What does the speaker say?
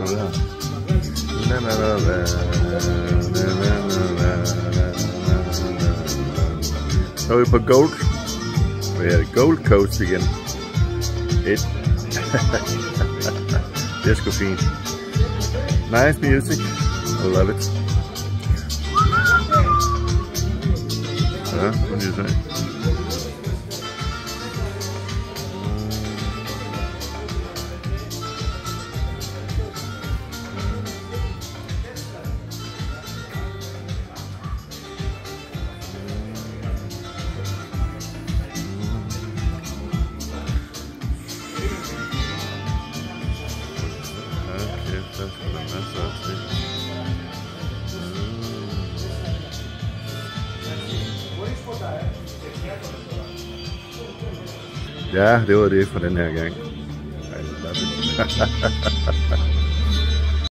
på det her. Så er vi på Gold. Vi er Gold Coast igen. Det er sgu fint. Nice music. I love it. Ja, what do you say? Ja, det var det for den her gang.